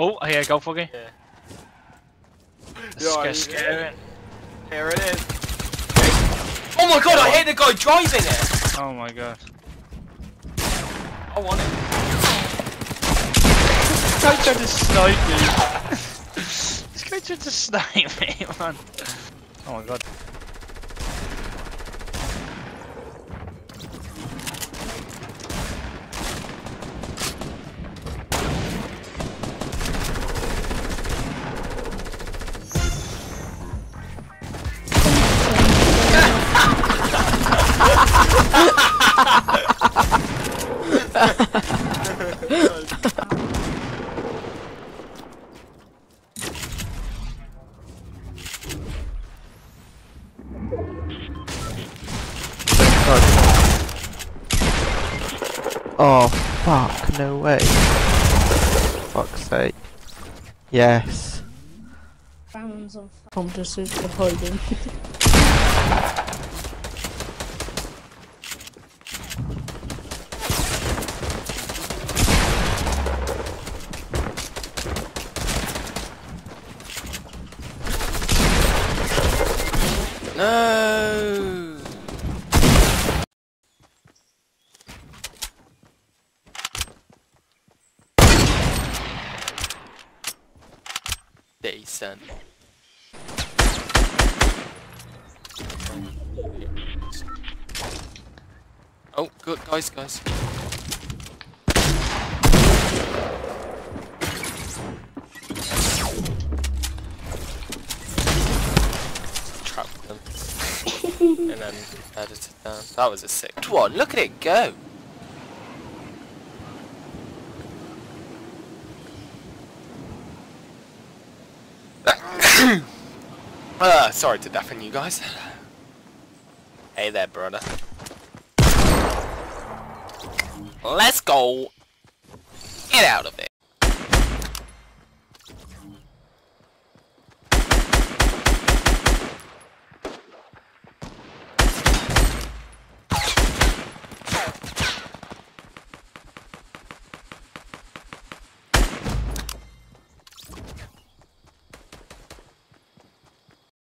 Oh, here, go Foggy. Yeah. Scary. Here it is. Oh my god, I hit the guy driving it! Oh my god. I want it. This guy tried to snipe me. This guy tried to snipe me, man. Oh my god. Oh, fuck, no way. Fuck's sake. Yes. Rounds of I'm just hiding. No. Decent. Oh, good, guys. Trap them. And then edit it down. That was a sick one. Look at it go. Sorry to deafen you guys. Hey there, brother. Let's go. Get out of it.